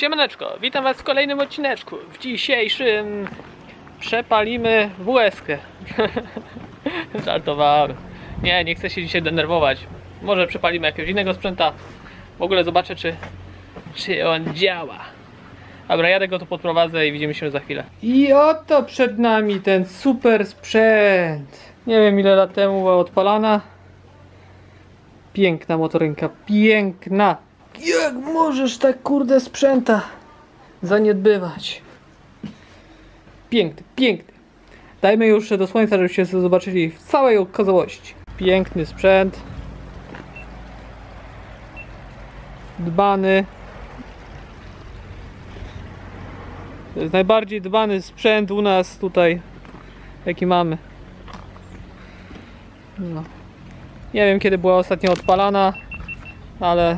Siemaneczko, witam was w kolejnym odcineczku. W dzisiejszym przepalimy WS-kę. Żartowałem. Nie chcę się dzisiaj denerwować. Może przepalimy jakiegoś innego sprzęta. W ogóle zobaczę, czy on działa. Dobra, jadę go tu podprowadzę i widzimy się za chwilę. I oto przed nami ten super sprzęt. Nie wiem ile lat temu była odpalana. Piękna motorynka, piękna. Jak możesz tak kurde sprzęta zaniedbywać? Piękny, piękny. Dajmy już do słońca, żebyście zobaczyli w całej okazałości. Piękny sprzęt. Dbany. To jest najbardziej dbany sprzęt u nas tutaj, jaki mamy. No. Nie wiem kiedy była ostatnio odpalana, ale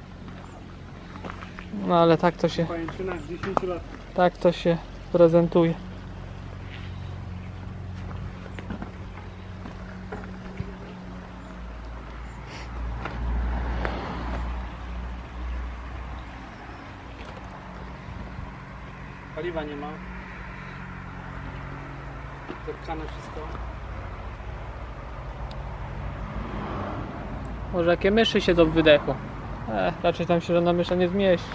tak to się. Tak to się prezentuje. Paliwa nie ma. Zepchane wszystko. Może jakie myszy siedzą w wydechu. Raczej tam się żadna mysza nie zmieści.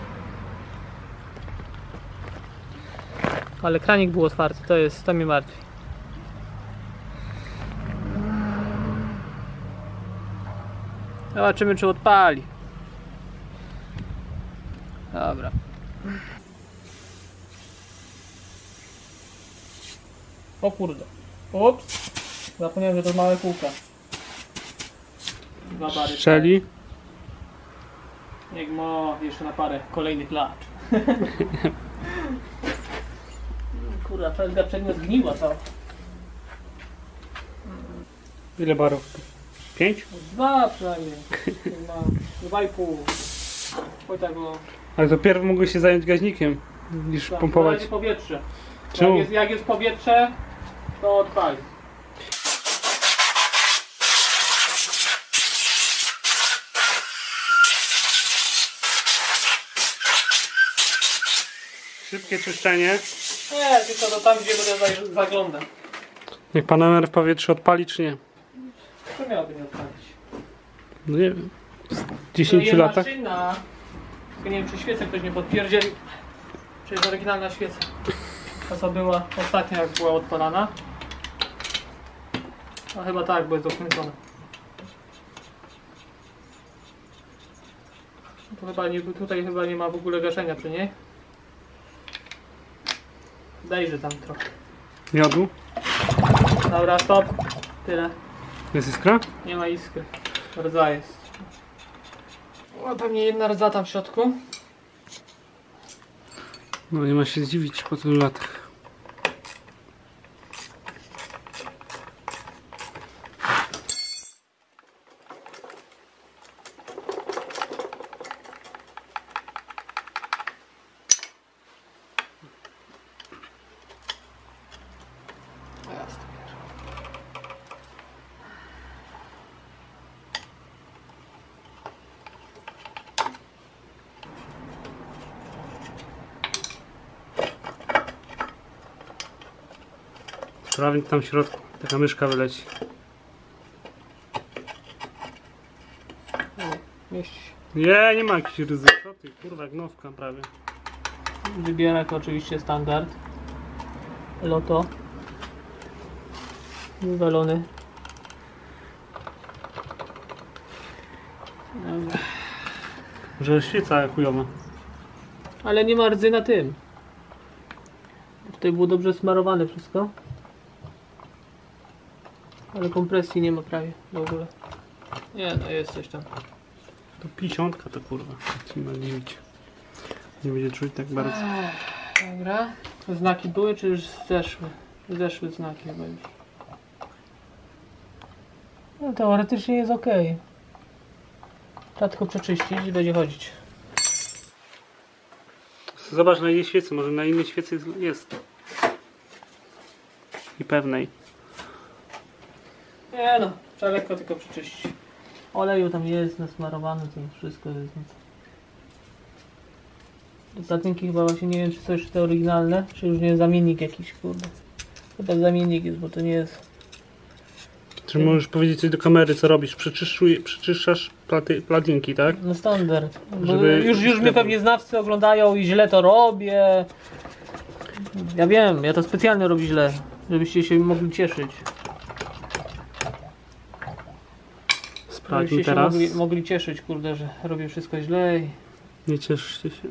Ale kranik był otwarty, to mnie martwi. Zobaczymy czy odpali. Dobra. O kurde. Ups. Zapomniałem, że to małe kółka. Dwa bary. Strzeli. Jak ma jeszcze na parę kolejnych lat. Kurwa, felga przednia zgniła cała. Ile barów? 5? Dwa przynajmniej. Dwa i pół. Oj tak było. Ale to pierw mogłeś się zająć gaźnikiem niż Tak, pompować. Powietrze. Czemu? Jak jest powietrze, to odpali. Szybkie czyszczenie. Nie, tylko to tam gdzie będę zaglądał. Jak panometer w powietrzu odpali czy nie? To miałoby nie odpalić. No nie wiem. W 10 to latach. Maszyna. Tylko nie wiem czy świecę ktoś nie podpierdzielił. Czy jest oryginalna świeca. Ta co była ostatnio jak była odpalana. A chyba tak, bo jest dokręcona. To chyba nie, tutaj chyba nie ma w ogóle gaszenia przy niej. Dejże tam trochę. Miodu. Dobra, stop. Tyle. Jest iskra? Nie ma iskry. Rdza jest. O, pewnie jedna rdza tam w środku. No nie ma się zdziwić po tylu latach. Prawie tam w środku taka myszka wyleci. Mieści się. Nie ma jakichś ryzyk. Co ty, kurwa, gnowka prawie. Wybierak oczywiście standard. Loto. Wywalony. Dobra. Że świeca chujowa. Ale nie ma rdzy na tym. Tutaj było dobrze smarowane wszystko. Ale kompresji nie ma prawie w ogóle. Nie no, jest coś tam. To 50 to kurwa. Nie ma dziwić. Nie będzie czuć tak bardzo. Dobra. Znaki były czy już zeszły? Zeszły znaki chyba już. No teoretycznie jest ok. Trzeba tylko przeczyścić i będzie chodzić. Zobacz na jej świecy, może na innej świecy jest. I pewnej. Nie no, trzeba lekko tylko przeczyścić. Oleju tam jest nasmarowany, to wszystko jest. Te platynki chyba właśnie nie wiem, czy są jeszcze te oryginalne, czy już nie jest zamiennik jakiś, kurde. Chyba zamiennik jest, bo to nie jest... Czy możesz powiedzieć coś do kamery, co robisz? Przyczyszczasz platynki, tak? No standard. Bo Żeby- już mnie pewnie znawcy oglądają i źle to robię. Ja wiem, ja to specjalnie robię źle, żebyście się mogli cieszyć. Sprawdźmy Żebyście się teraz. mogli cieszyć, kurde, że robię wszystko źle i... Nie cieszcie się.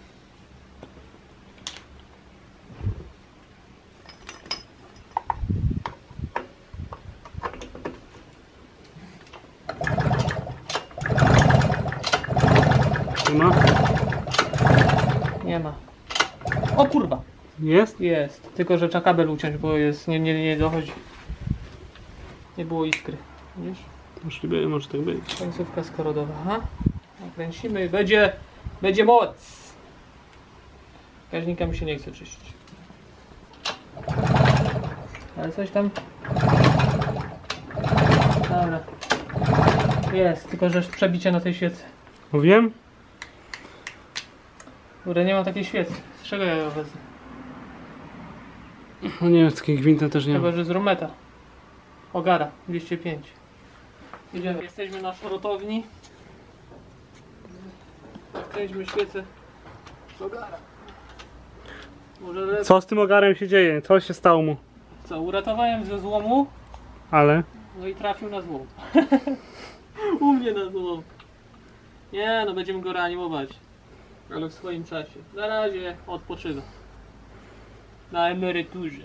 Nie ma? Nie ma. O kurwa! Jest? Jest. Tylko, że trzeba kabel uciąć, bo jest... nie dochodzi. Nie było iskry. Widzisz? Możliwe, może tak być. Końcówka skorodowa. Aha. Nakręcimy i będzie moc. Gaźnika mi się nie chce czyścić. Ale coś tam... Dobra. Jest, tylko że przebicie na tej świecy. Mówiłem? Kurde, nie mam takiej świecy. Z czego ja ją wezmę? No nie wiem, z takiej gwinta też nie Chyba, ma. że z Rometa. Ogara, 205. Idziemy. Jesteśmy na szrotowni. Nakręćmy świecę z Ogara. Może lepiej. Co z tym ogarem się dzieje? Co się stało mu? Co, uratowałem ze złomu, Ale? no i trafił na złom. U mnie na złom. Nie, no będziemy go reanimować. Ale w swoim czasie. Na razie odpoczywa. Na emeryturze.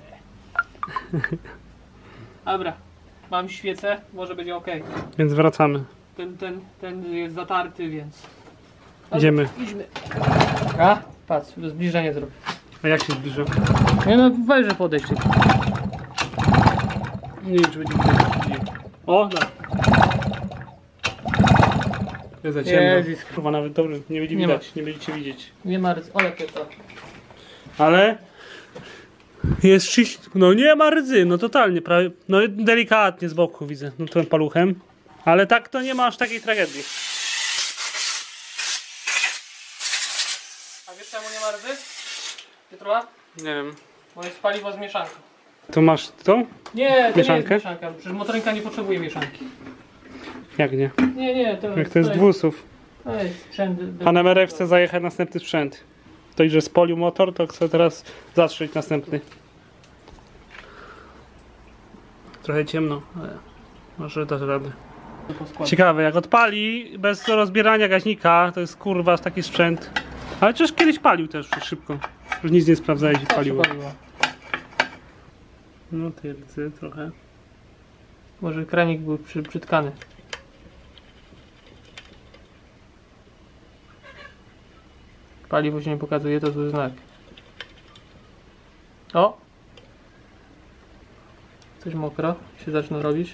Dobra, mam świecę, może będzie ok. Więc wracamy. Ten jest zatarty, więc... Idziemy. Idźmy. A, patrz, zbliżenie zrobię. A jak się zbliża? Nie no, weź, że podejść. Nie wiem, czy będzie widać. O, tak. Jest za ciemno. Jezus. Kurwa, nawet dobrze, nie będzie Nie ma. widać, nie będziecie widzieć. Nie ma rys... O, jakie to. Ale jest czyść. No nie ma rdzy, no totalnie, prawie. No delikatnie z boku widzę, no tym paluchem. Ale tak to nie ma aż takiej tragedii. A wiesz czemu nie ma rdzy? Piotrowa? Nie wiem. Bo jest paliwo z mieszanką. To masz to? Nie, to nie jest Mieszankę? mieszanka. Przecież motorynka nie potrzebuje mieszanki. Jak nie? Nie, to Jak to jest dwusów. To jest sprzęt. Pan Emerek chce zajechać następny sprzęt. To że spolił motor, to chce teraz zatrzeć następny. Trochę ciemno, ale może dasz radę. Ciekawe, jak odpali bez rozbierania gaźnika, to jest kurwa taki sprzęt. Ale przecież kiedyś palił też szybko. Już nic nie sprawdzałeś i paliło. No ty rdzy trochę. Może kranik był przytkany. Paliwo się nie pokazuje, to zły znak. O! Coś mokro się zaczyna robić.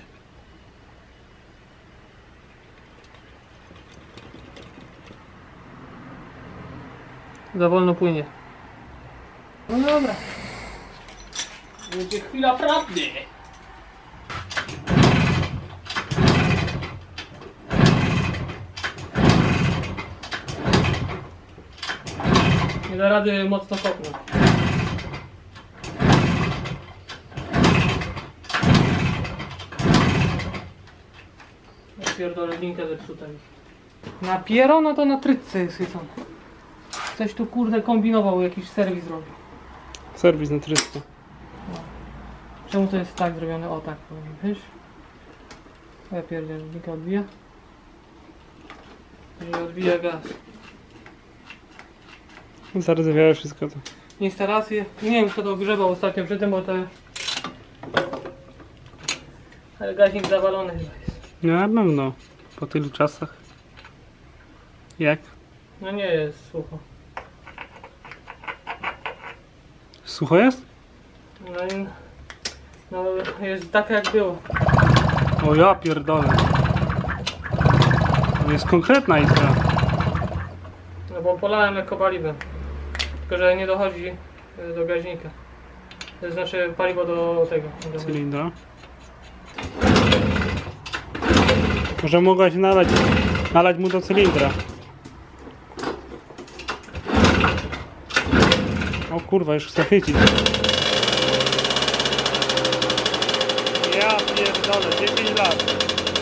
Za wolno płynie. No dobra. Będzie chwila prawdy. Nie da rady mocno kopnąć. Ja pierdolę, linkę zepsuta już. Na pierona to na trytce jest chycone. Coś tu kurde kombinował, jakiś serwis robił. Serwis na 300. Czemu to jest tak zrobione? O tak powinien być. Ja pierdzielę, linka odbija. Nie odbija gaz. Zardzewiałe wszystko to. Instalacje. Nie wiem kto to grzebał ostatnio przy tym, bo to... Ale gaźnik zawalony chyba jest. No na pewno. Po tylu czasach. Jak? No nie jest sucho. Sucho jest? No jest tak jak było. O ja pierdolę. To jest konkretna iskra. No bo polałem lekko paliwem. Tylko że nie dochodzi do gaźnika. To znaczy paliwo do tego. Cylindra. Może mogłaś nalać mu do cylindra. O kurwa, już chcę chwycić. Ja pierdolę, 10 lat.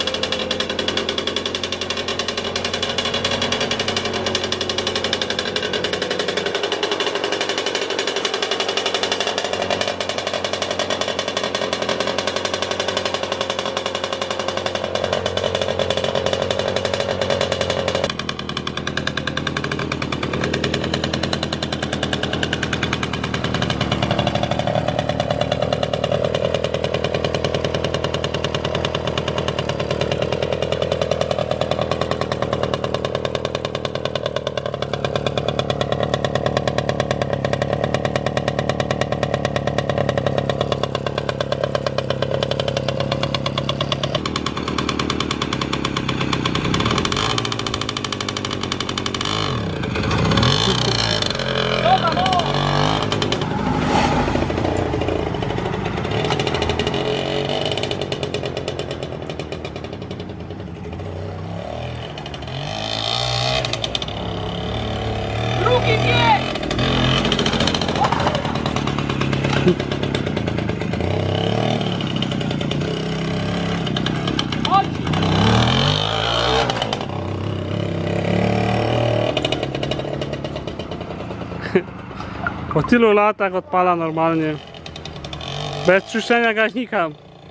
Po tylu latach odpala normalnie. Bez czyszczenia gaźnika.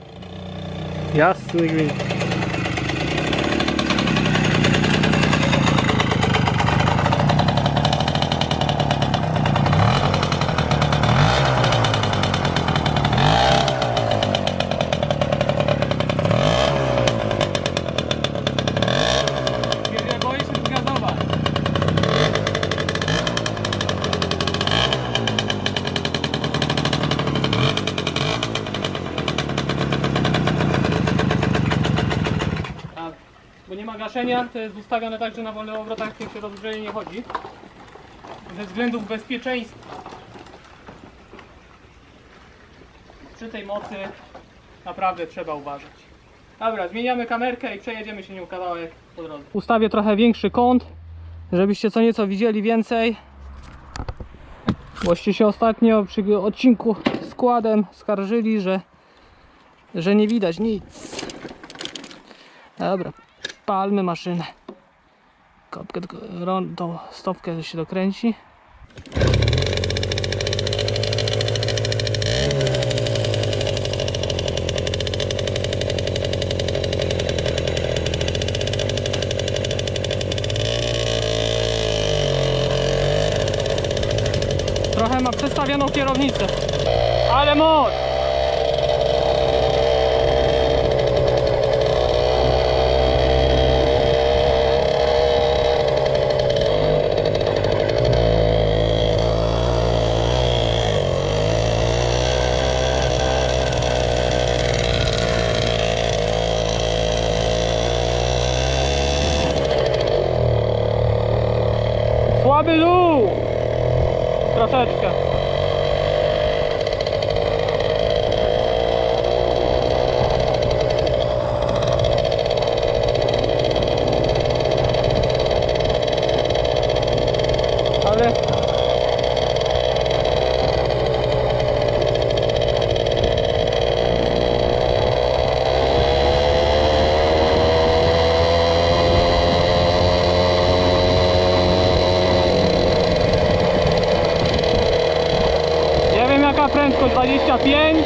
Jasny gwint. Bo nie ma gaszenia, to jest ustawione tak, że na wolnych obrotach się rozgrzenie nie chodzi. Ze względów bezpieczeństwa. Przy tej mocy naprawdę trzeba uważać. Dobra, zmieniamy kamerkę i przejedziemy się nią kawałek po drodze. Ustawię trochę większy kąt, żebyście co nieco widzieli więcej. Boście się ostatnio przy odcinku z kładem skarżyli, że nie widać nic. Dobra. Palmy maszynę. Kopkę, tą stopkę się dokręci. Trochę ma przestawioną kierownicę, ale moc! Słaby dół! Troszeczkę. Ale... prędkość 25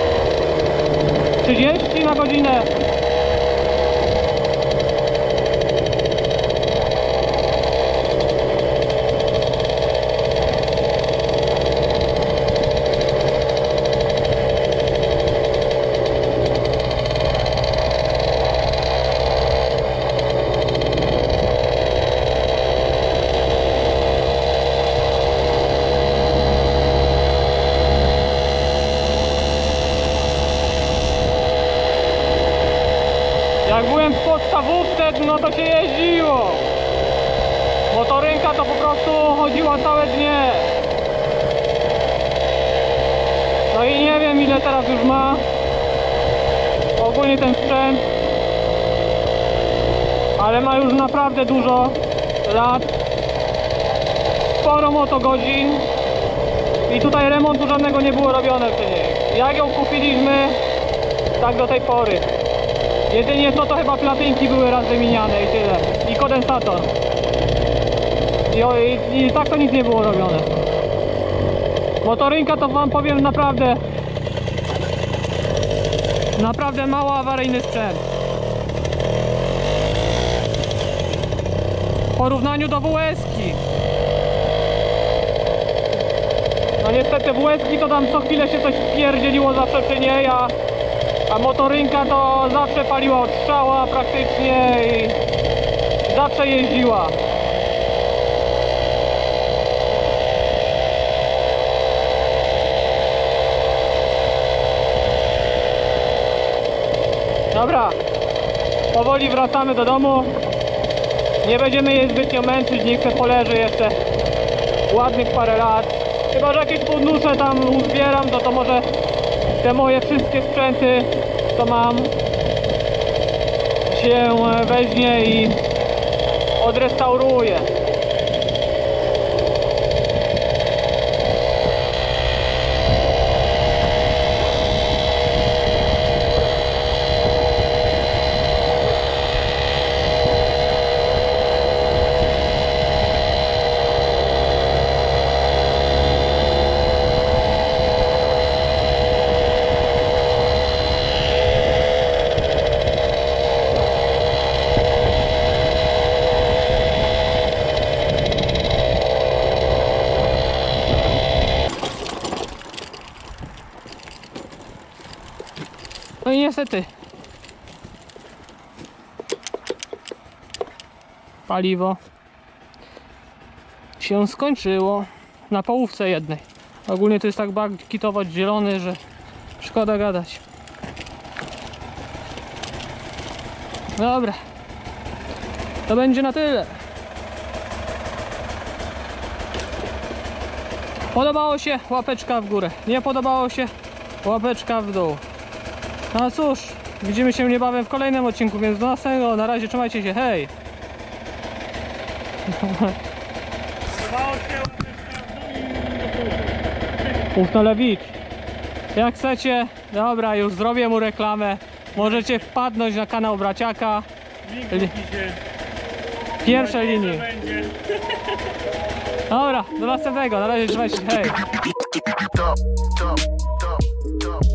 30 na godzinę. Jak byłem w podstawówce, no to się jeździło. Motorynka to po prostu chodziła całe dnie. No i nie wiem, ile teraz już ma ogólnie ten sprzęt, ale ma już naprawdę dużo lat, sporo motogodzin. I tutaj remontu żadnego nie było robione przy niej. Jak ją kupiliśmy, tak do tej pory. Jedynie co to chyba platynki były raz wymieniane i tyle. I kondensator. I tak to nic nie było robione. Motorynka to wam powiem naprawdę mało awaryjny sprzęt. W porównaniu do WS-ki. No niestety WS-ki to tam co chwilę się coś pierdzieliło zawsze przy niej, a motorynka to zawsze paliła od strzała praktycznie i zawsze jeździła. Dobra, powoli wracamy do domu. Nie będziemy jej zbytnio męczyć, niech se poleży jeszcze ładnych parę lat. Chyba że jakieś fundusze tam uzbieram, to może te moje wszystkie sprzęty, co mam, się weźmie i odrestauruję. No i niestety paliwo się skończyło na połówce jednej. Ogólnie to jest tak bak kitować zielony, że szkoda gadać. Dobra, to będzie na tyle. Podobało się? Łapeczka w górę. Nie podobało się? Łapeczka w dół. No cóż, widzimy się niebawem w kolejnym odcinku, więc do następnego. Na razie, trzymajcie się, hej! Ufnolewicz. Jak chcecie, dobra, już zrobię mu reklamę. Możecie wpadnąć na kanał Braciaka. Pierwszej linii. Dobra, do następnego, na razie, trzymajcie się, hej!